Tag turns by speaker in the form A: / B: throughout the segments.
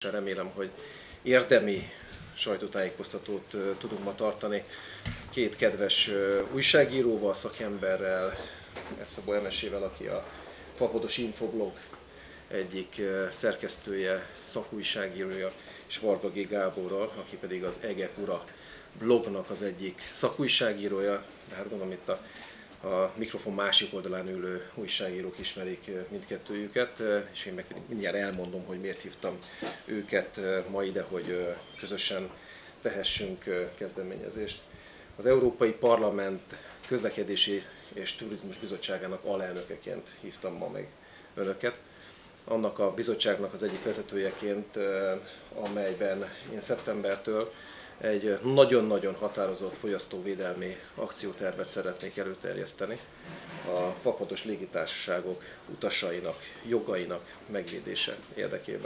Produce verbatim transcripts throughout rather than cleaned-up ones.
A: Remélem, hogy érdemi sajtótájékoztatót tudunk ma tartani két kedves újságíróval, szakemberrel, Szabó Emesével, aki a Fapados Infoblog egyik szerkesztője, szakújságírója, és Varga G. Gáborral, aki pedig az Egekura blognak az egyik szakújságírója, de hát gondolom itt a A mikrofon másik oldalán ülő újságírók ismerik mindkettőjüket, és én meg mindjárt elmondom, hogy miért hívtam őket ma ide, hogy közösen tehessünk kezdeményezést. Az Európai Parlament Közlekedési és Turizmus Bizottságának alelnökeként hívtam ma meg önöket. Annak a bizottságnak az egyik vezetőjeként, amelyben én szeptembertől egy nagyon-nagyon határozott fogyasztóvédelmi akciótervet szeretnék előterjeszteni a fapados légitársaságok utasainak, jogainak megvédése érdekében.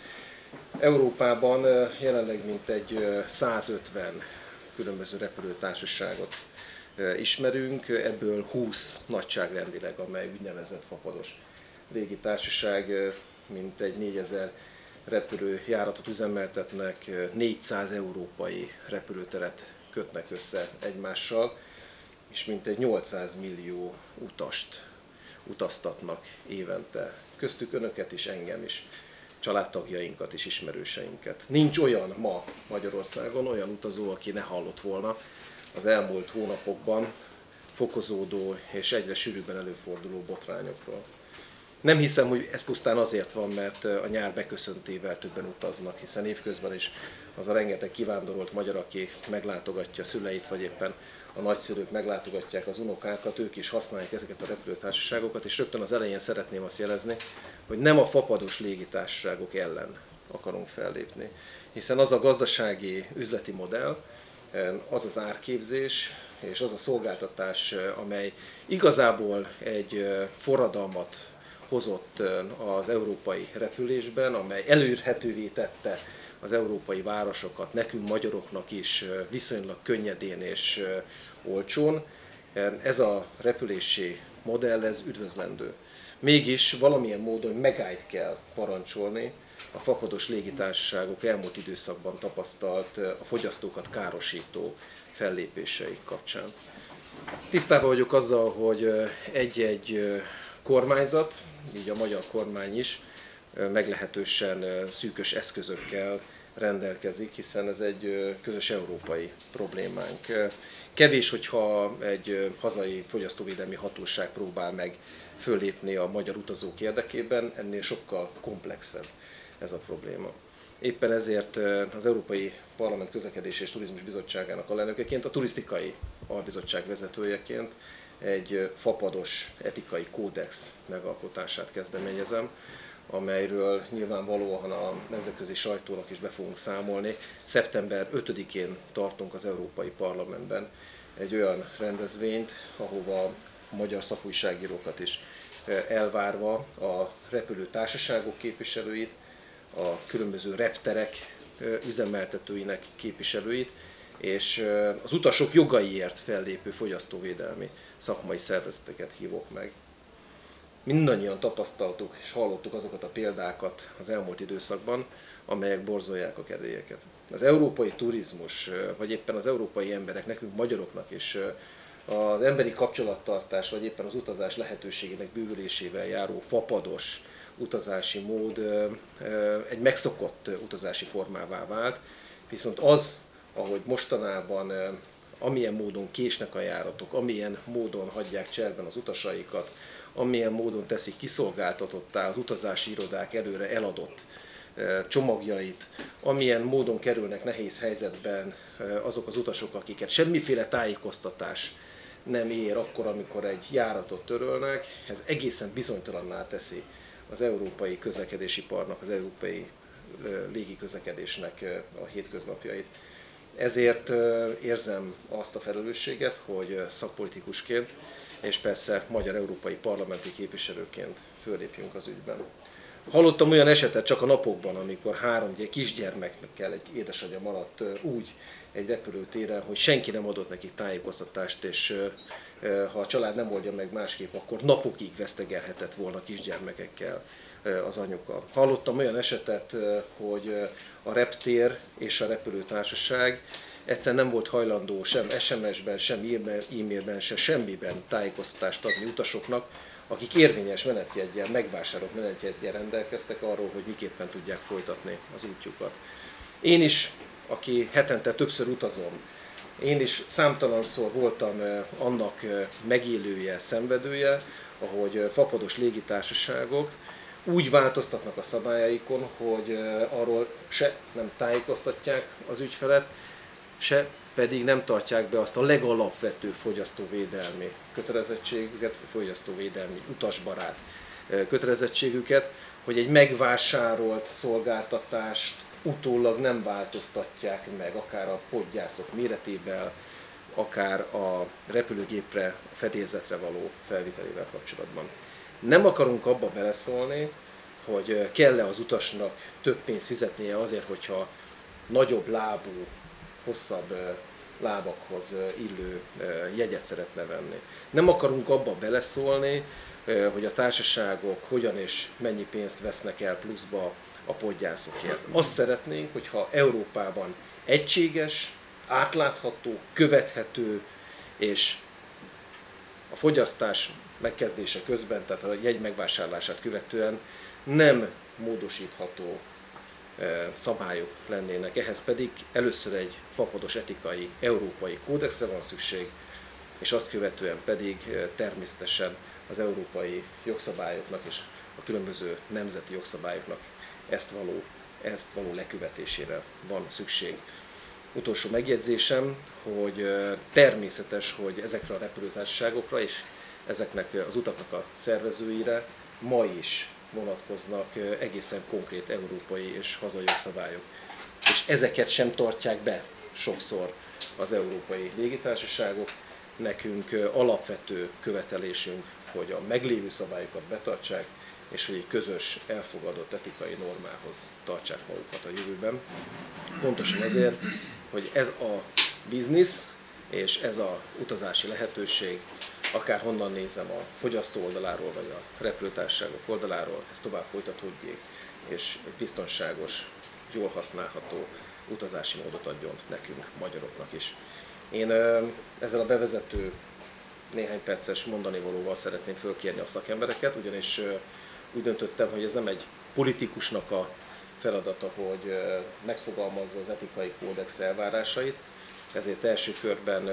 A: Európában jelenleg mintegy százötven különböző repülőtársaságot ismerünk, ebből húsz nagyságrendileg, amely úgynevezett fapados légitársaság, mintegy négyezer repülőjáratot üzemeltetnek, négyszáz európai repülőteret kötnek össze egymással, és mintegy nyolcszáz millió utast utaztatnak évente. Köztük önöket is, engem is, családtagjainkat és ismerőseinket. Nincs olyan ma Magyarországon, olyan utazó, aki ne hallott volna az elmúlt hónapokban fokozódó és egyre sűrűbben előforduló botrányokról. Nem hiszem, hogy ez pusztán azért van, mert a nyár beköszöntével többen utaznak, hiszen évközben is az a rengeteg kivándorolt magyar, aki meglátogatja szüleit, vagy éppen a nagyszülők meglátogatják az unokákat, ők is használják ezeket a repülőtársaságokat, és rögtön az elején szeretném azt jelezni, hogy nem a fapados légitársaságok ellen akarunk fellépni, hiszen az a gazdasági üzleti modell, az az árképzés és az a szolgáltatás, amely igazából egy forradalmat hozott az európai repülésben, amely elérhetővé tette az európai városokat, nekünk magyaroknak is viszonylag könnyedén és olcsón. Ez a repülési modell, ez üdvözlendő. Mégis valamilyen módon megállt kell parancsolni a fapados légitársaságok elmúlt időszakban tapasztalt, a fogyasztókat károsító fellépései kapcsán. Tisztában vagyok azzal, hogy egy-egy kormányzat, így a magyar kormány is meglehetősen szűkös eszközökkel rendelkezik, hiszen ez egy közös európai problémánk. Kevés, hogyha egy hazai fogyasztóvédelmi hatóság próbál meg föllépni a magyar utazók érdekében, ennél sokkal komplexebb ez a probléma. Éppen ezért az Európai Parlament Közlekedési és Turizmus Bizottságának alelnökeként, a Turisztikai Albizottság vezetőjeként egy fapados etikai kódex megalkotását kezdeményezem, amelyről nyilvánvalóan a nemzetközi sajtónak is be fogunk számolni. szeptember ötödikén tartunk az Európai Parlamentben egy olyan rendezvényt, ahova a magyar szakújságírókat is elvárva a repülőtársaságok képviselőit, a különböző repterek üzemeltetőinek képviselőit, és az utasok jogaiért fellépő fogyasztóvédelmi szakmai szervezeteket hívok meg. Mindannyian tapasztaltuk és hallottuk azokat a példákat az elmúlt időszakban, amelyek borzolják a kedélyeket. Az európai turizmus, vagy éppen az európai emberek, nekünk magyaroknak is az emberi kapcsolattartás, vagy éppen az utazás lehetőségének bővülésével járó fapados utazási mód egy megszokott utazási formává vált, viszont az, ahogy mostanában amilyen módon késnek a járatok, amilyen módon hagyják cserben az utasaikat, amilyen módon teszik kiszolgáltatottá az utazási irodák előre eladott csomagjait, amilyen módon kerülnek nehéz helyzetben azok az utasok, akiket semmiféle tájékoztatás nem ér akkor, amikor egy járatot törölnek, ez egészen bizonytalanná teszi az európai közlekedési parnak, az európai légiközlekedésnek a hétköznapjait. Ezért érzem azt a felelősséget, hogy szakpolitikusként és persze magyar európai parlamenti képviselőként föllépjünk az ügyben. Hallottam olyan esetet csak a napokban, amikor három kisgyermekkel egy édesanyja maradt úgy egy repülőtéren, hogy senki nem adott nekik tájékoztatást, és ha a család nem oldja meg másképp, akkor napokig vesztegelhetett volna kisgyermekekkel az anyuka. Hallottam olyan esetet, hogy a reptér és a repülőtársaság egyszer nem volt hajlandó sem es em es-ben, sem e-mailben, sem semmiben tájékoztatást adni utasoknak, akik érvényes menetjeggyel, megvásárolt menetjeggyel rendelkeztek arról, hogy miképpen tudják folytatni az útjukat. Én is, aki hetente többször utazom, én is számtalanszor voltam annak megélője, szenvedője, ahogy fapados légitársaságok úgy változtatnak a szabályaikon, hogy arról se nem tájékoztatják az ügyfelet, se pedig nem tartják be azt a legalapvetőbb fogyasztóvédelmi kötelezettségüket, fogyasztóvédelmi utasbarát kötelezettségüket, hogy egy megvásárolt szolgáltatást utólag nem változtatják meg, akár a podgyászok méretével, akár a repülőgépre, a fedélzetre való felvitelével kapcsolatban. Nem akarunk abba beleszólni, hogy kell-e az utasnak több pénzt fizetnie azért, hogyha nagyobb lábú, hosszabb lábakhoz illő jegyet szeretne venni. Nem akarunk abba beleszólni, hogy a társaságok hogyan és mennyi pénzt vesznek el pluszba a podgyászokért. Azt szeretnénk, hogyha Európában egységes, átlátható, követhető és a fogyasztás megkezdése közben, tehát a jegy megvásárlását követően nem módosítható szabályok lennének. Ehhez pedig először egy fapados etikai európai kódexre van szükség, és azt követően pedig természetesen az európai jogszabályoknak és a különböző nemzeti jogszabályoknak ezt való, ezt való lekövetésére van szükség. Utolsó megjegyzésem, hogy természetes, hogy ezekre a repülőtársaságokra és ezeknek az utaknak a szervezőire ma is vonatkoznak egészen konkrét európai és hazai jogszabályok. És ezeket sem tartják be sokszor az európai légitársaságok. Nekünk alapvető követelésünk, hogy a meglévő szabályokat betartsák, és hogy egy közös, elfogadott etikai normához tartsák magukat a jövőben. Pontosan ezért, hogy ez a biznisz és ez a utazási lehetőség, akár honnan nézem, a fogyasztó oldaláról vagy a repülőtársaságok oldaláról, ez tovább folytatódjék, és egy biztonságos, jól használható utazási módot adjon nekünk, magyaroknak is. Én ezzel a bevezető néhány perces mondani valóval szeretném fölkérni a szakembereket, ugyanis úgy döntöttem, hogy ez nem egy politikusnak a feladata, hogy megfogalmazza az etikai kódex elvárásait, ezért első körben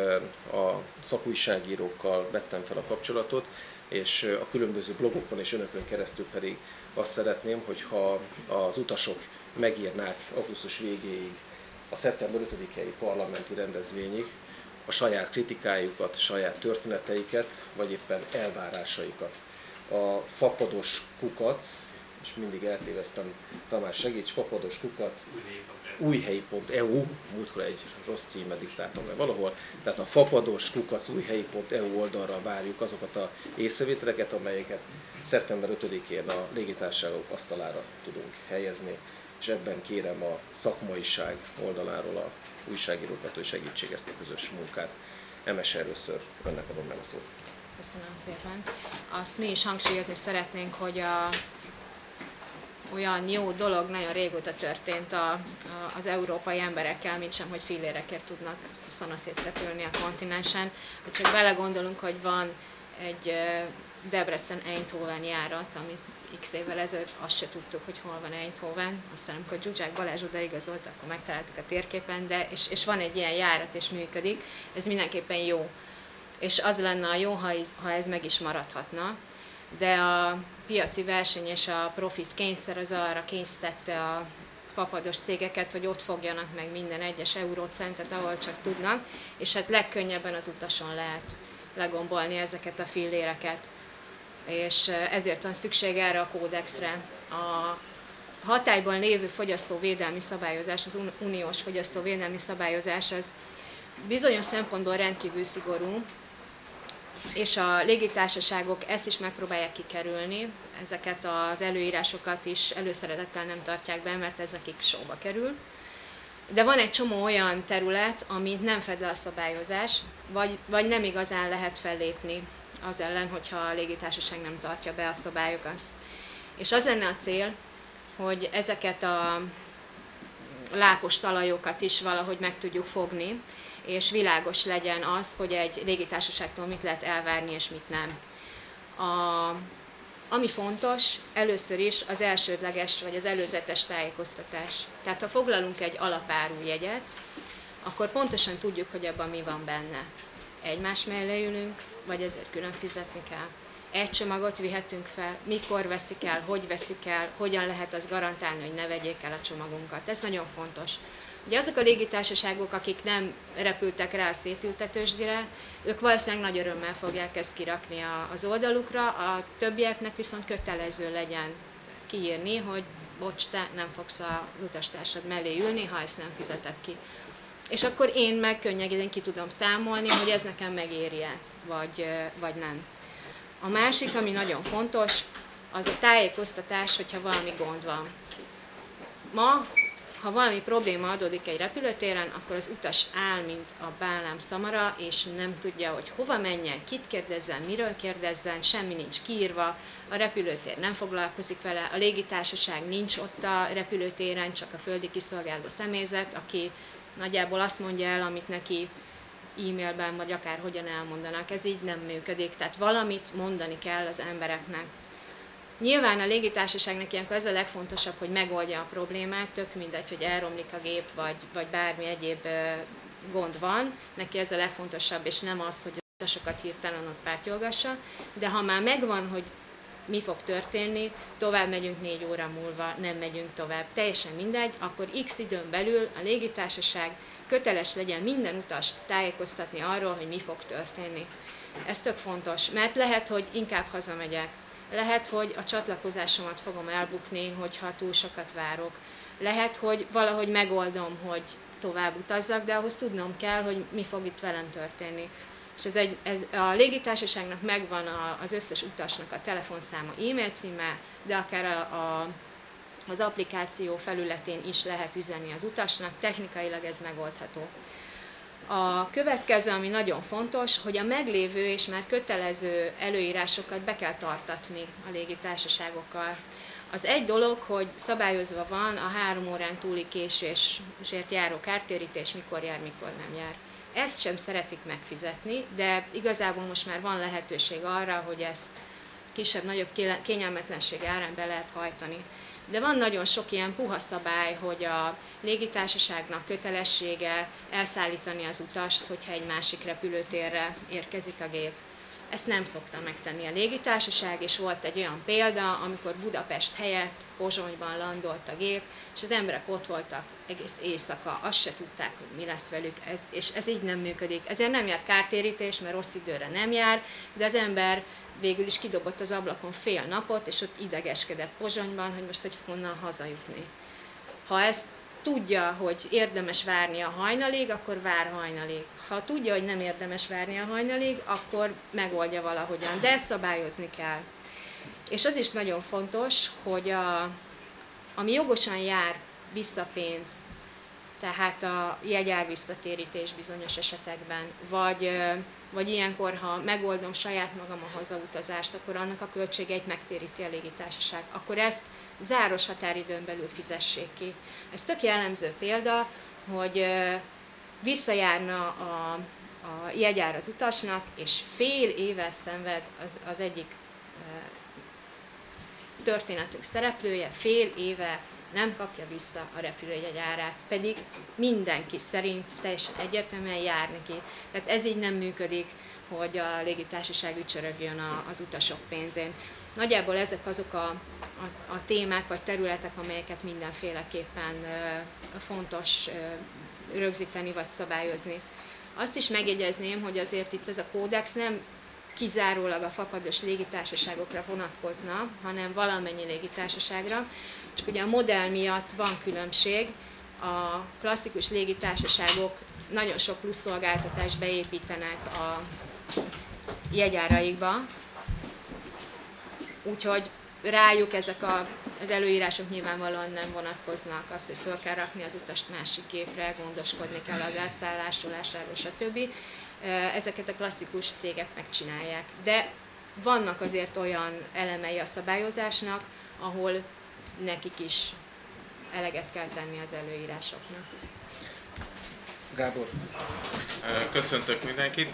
A: a szakújságírókkal vettem fel a kapcsolatot, és a különböző blogokon és önökön keresztül pedig azt szeretném, hogyha az utasok megírnák augusztus végéig, a szeptember ötödikei parlamenti rendezvényig a saját kritikájukat, saját történeteiket, vagy éppen elvárásaikat. A fapados kukac, és mindig eltéveztem, Tamás segíts, fapados kukac, újhelyi pont e u, múltkor egy rossz címet diktáltam le valahol, tehát a fapados kukac újhelyi pont e u oldalra várjuk azokat az észrevételeket, amelyeket szeptember ötödikén a légitársaságok asztalára tudunk helyezni, és ebben kérem a szakmaiság oldaláról a újságírókat, hogy segítsék ezt a közös munkát. Emes, először önnek adom meg a szót.
B: Köszönöm szépen. Azt mi is hangsúlyozni szeretnénk, hogy a olyan jó dolog nagyon régóta történt a, a, az európai emberekkel, mint sem, hogy fillérekért tudnak szanaszét repülni a kontinensen. Hogy csak belegondolunk, hogy van egy Debrecen-Eindhoven járat, amit x évvel ezelőtt azt se tudtuk, hogy hol van Eindhoven. Aztán amikor Zsuzsák Balázs odaigazolt, akkor megtaláltuk a térképen, de és, és van egy ilyen járat és működik. Ez mindenképpen jó. És az lenne a jó, ha, ha ez meg is maradhatna. De a piaci verseny és a profit kényszer az arra kényszerítette a fapados cégeket, hogy ott fogjanak meg minden egyes eurócentet, ahol csak tudnak, és hát legkönnyebben az utason lehet legombolni ezeket a filléreket. És ezért van szükség erre a kódexre. A hatályban lévő fogyasztóvédelmi szabályozás, az uniós fogyasztóvédelmi szabályozás az bizonyos szempontból rendkívül szigorú, és a légitársaságok ezt is megpróbálják kikerülni, ezeket az előírásokat is előszeretettel nem tartják be, mert ez nekik sóba kerül. De van egy csomó olyan terület, amit nem fed le a szabályozás, vagy, vagy nem igazán lehet fellépni az ellen, hogyha a légitársaság nem tartja be a szabályokat. És az lenne a cél, hogy ezeket a lápos talajokat is valahogy meg tudjuk fogni, és világos legyen az, hogy egy légitársaságtól mit lehet elvárni, és mit nem. A, ami fontos, először is az elsődleges, vagy az előzetes tájékoztatás. Tehát ha foglalunk egy alapárujegyet, akkor pontosan tudjuk, hogy abban mi van benne. Egymás mellé ülünk, vagy ezért külön fizetni kell. Egy csomagot vihetünk fel, mikor veszik el, hogy veszik el, hogyan lehet azt garantálni, hogy ne vegyék el a csomagunkat. Ez nagyon fontos. Ugye azok a légitársaságok, akik nem repültek rá a szétültetősdire, ők valószínűleg nagy örömmel fogják ezt kirakni az oldalukra, a többieknek viszont kötelező legyen kiírni, hogy bocs, te nem fogsz az utastársad mellé ülni, ha ezt nem fizeted ki. És akkor én meg könnyedén ki tudom számolni, hogy ez nekem megéri-e, vagy, vagy nem. A másik, ami nagyon fontos, az a tájékoztatás, hogyha valami gond van. Ma, ha valami probléma adódik egy repülőtéren, akkor az utas áll, mint a bálám szamara, és nem tudja, hogy hova menjen, kit kérdezzen, miről kérdezzen, semmi nincs kiírva, a repülőtér nem foglalkozik vele, a légitársaság nincs ott a repülőtéren, csak a földi kiszolgáló személyzet, aki nagyjából azt mondja el, amit neki e-mailben, vagy akár hogyan elmondanak. Ez így nem működik, tehát valamit mondani kell az embereknek. Nyilván a légitársaságnak ilyenkor ez a legfontosabb, hogy megoldja a problémát, tök mindegy, hogy elromlik a gép, vagy, vagy bármi egyéb gond van, neki ez a legfontosabb, és nem az, hogy az utasokat hirtelen ott pártyolgassa, de ha már megvan, hogy mi fog történni, tovább megyünk négy óra múlva, nem megyünk tovább, teljesen mindegy, akkor x időn belül a légitársaság köteles legyen minden utast tájékoztatni arról, hogy mi fog történni. Ez tök fontos, mert lehet, hogy inkább hazamegyek, lehet, hogy a csatlakozásomat fogom elbukni, hogyha túl sokat várok, lehet, hogy valahogy megoldom, hogy tovább utazzak, de ahhoz tudnom kell, hogy mi fog itt velem történni. És ez egy, ez, a légitársaságnak megvan a, az összes utasnak a telefonszáma, e-mail címe, de akár a, a, az applikáció felületén is lehet üzenni az utasnak, technikailag ez megoldható. A következő, ami nagyon fontos, hogy a meglévő és már kötelező előírásokat be kell tartatni a légitársaságokkal. Az egy dolog, hogy szabályozva van a három órán túli késésért járó kártérítés, mikor jár, mikor nem jár. Ezt sem szeretik megfizetni, de igazából most már van lehetőség arra, hogy ezt kisebb-nagyobb kényelmetlenség árán be lehet hajtani. De van nagyon sok ilyen puha szabály, hogy a légitársaságnak kötelessége elszállítani az utast, hogyha egy másik repülőtérre érkezik a gép. Ezt nem szokta megtenni a légitársaság, és volt egy olyan példa, amikor Budapest helyett Pozsonyban landolt a gép, és az emberek ott voltak egész éjszaka, azt se tudták, hogy mi lesz velük, és ez így nem működik. Ezért nem jár kártérítés, mert rossz időre nem jár, de az ember végül is kidobott az ablakon fél napot, és ott idegeskedett Pozsonyban, hogy most hogy honnan hazajutni. Ha ezt tudja, hogy érdemes várni a hajnalig, akkor vár hajnalig. Ha tudja, hogy nem érdemes várni a hajnalig, akkor megoldja valahogyan, de ezt szabályozni kell. És az is nagyon fontos, hogy a, ami jogosan jár visszapénz, tehát a jegyár visszatérítés bizonyos esetekben, vagy, vagy ilyenkor, ha megoldom saját magam a hazautazást, akkor annak a költségeit megtéríti a légitársaság. Akkor ezt záros határidőn belül fizessék ki. Ez tök jellemző példa, hogy visszajárna a, a jegyár az utasnak, és fél éve szenved az, az egyik történetünk szereplője, fél éve nem kapja vissza a repülőjegy árát, pedig mindenki szerint teljesen egyértelműen jár neki. Tehát ez így nem működik, hogy a légitársaság ücsörögjön az utasok pénzén. Nagyjából ezek azok a, a, a témák vagy területek, amelyeket mindenféleképpen fontos rögzíteni vagy szabályozni. Azt is megjegyezném, hogy azért itt ez a kódex nem kizárólag a fapados légitársaságokra vonatkozna, hanem valamennyi légitársaságra. Csak ugye a modell miatt van különbség. A klasszikus légitársaságok nagyon sok plusz szolgáltatást beépítenek a jegyáraikba, úgyhogy rájuk ezek a, az előírások nyilvánvalóan nem vonatkoznak, az, hogy föl kell rakni az utast másik gépre, gondoskodni kell az elszállásolásáról, stb. Ezeket a klasszikus cégek megcsinálják. De vannak azért olyan elemei a szabályozásnak, ahol nekik is eleget kell tenni az előírásoknak.
A: Gábor.
C: Köszöntök mindenkit.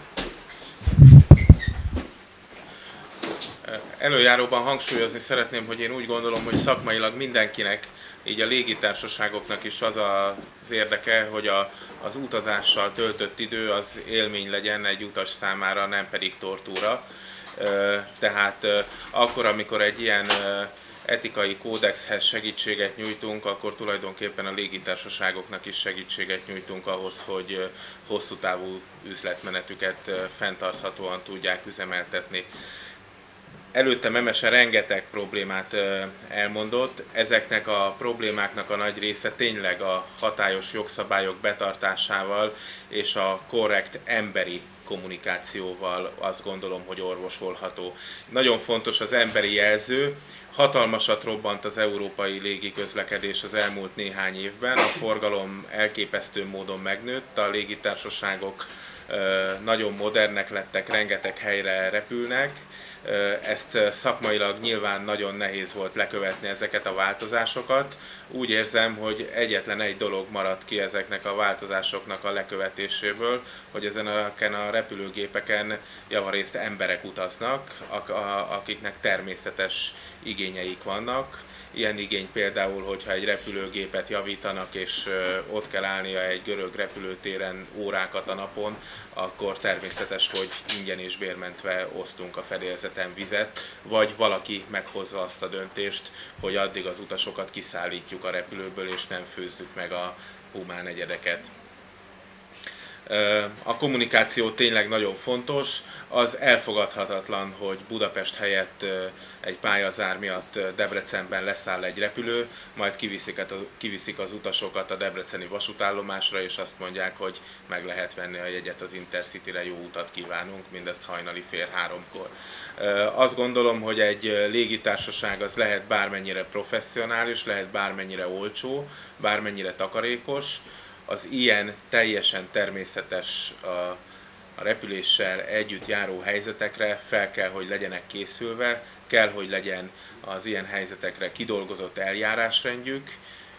C: Előjáróban hangsúlyozni szeretném, hogy én úgy gondolom, hogy szakmailag mindenkinek, így a légitársaságoknak is az az érdeke, hogy a, az utazással töltött idő az élmény legyen egy utas számára, nem pedig tortúra. Tehát akkor, amikor egy ilyen etikai kódexhez segítséget nyújtunk, akkor tulajdonképpen a légitársaságoknak is segítséget nyújtunk ahhoz, hogy hosszú távú üzletmenetüket fenntarthatóan tudják üzemeltetni. Előtte Memese rengeteg problémát elmondott, ezeknek a problémáknak a nagy része tényleg a hatályos jogszabályok betartásával és a korrekt emberi kommunikációval azt gondolom, hogy orvosolható. Nagyon fontos az emberi jelző. Hatalmasat robbant az európai légiközlekedés az elmúlt néhány évben, a forgalom elképesztő módon megnőtt, a légitársaságok nagyon modernek lettek, rengeteg helyre repülnek. Ezt szakmailag nyilván nagyon nehéz volt lekövetni ezeket a változásokat. Úgy érzem, hogy egyetlen egy dolog maradt ki ezeknek a változásoknak a lekövetéséből, hogy ezen a repülőgépeken javarészt emberek utaznak, akiknek természetes igényeik vannak. Ilyen igény például, hogyha egy repülőgépet javítanak, és ott kell állnia egy görög repülőtéren órákat a napon, akkor természetes, hogy ingyen és bérmentve osztunk a fedélzeten vizet, vagy valaki meghozza azt a döntést, hogy addig az utasokat kiszállítjuk a repülőből, és nem főzzük meg a humán egyedeket. A kommunikáció tényleg nagyon fontos, az elfogadhatatlan, hogy Budapest helyett egy pályazár miatt Debrecenben leszáll egy repülő, majd kiviszik az utasokat a debreceni vasútállomásra, és azt mondják, hogy meg lehet venni a jegyet az Intercityre, jó utat kívánunk, mindezt hajnali fél háromkor. Azt gondolom, hogy egy légitársaság az lehet bármennyire professzionális, lehet bármennyire olcsó, bármennyire takarékos, az ilyen teljesen természetes a, a repüléssel együtt járó helyzetekre fel kell, hogy legyenek készülve, kell, hogy legyen az ilyen helyzetekre kidolgozott eljárásrendjük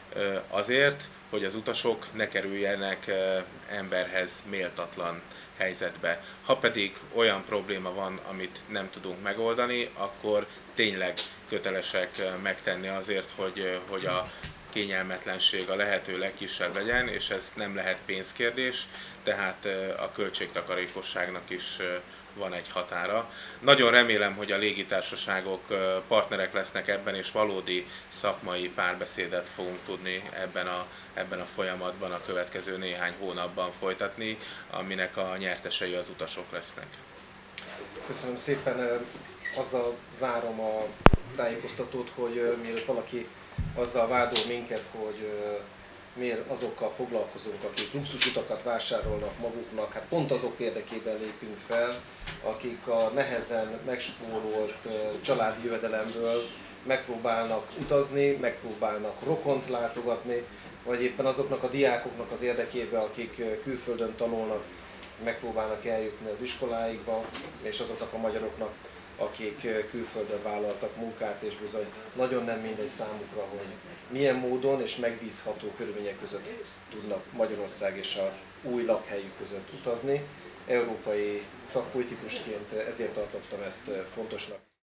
C: azért, hogy az utasok ne kerüljenek emberhez méltatlan helyzetbe. Ha pedig olyan probléma van, amit nem tudunk megoldani, akkor tényleg kötelesek megtenni azért, hogy, hogy a kényelmetlenség a lehető legkisebb legyen, és ez nem lehet pénzkérdés, tehát a költségtakarékosságnak is van egy határa. Nagyon remélem, hogy a légitársaságok partnerek lesznek ebben, és valódi szakmai párbeszédet fogunk tudni ebben a, ebben a folyamatban a következő néhány hónapban folytatni, aminek a nyertesei az utasok lesznek.
A: Köszönöm szépen, azzal zárom a tájékoztatót, hogy mielőtt valaki azzal vádol minket, hogy miért azokkal foglalkozunk, akik luxusutakat vásárolnak maguknak, hát pont azok érdekében lépünk fel, akik a nehezen megspórolt családi jövedelemből megpróbálnak utazni, megpróbálnak rokont látogatni, vagy éppen azoknak a diákoknak az érdekében, akik külföldön tanulnak, megpróbálnak eljutni az iskoláikba, és azoknak a magyaroknak, akik külföldön vállaltak munkát, és bizony nagyon nem mindegy számukra, hogy milyen módon és megbízható körülmények között tudnak Magyarország és a új lakhelyük között utazni. Európai szakpolitikusként ezért tartottam ezt fontosnak.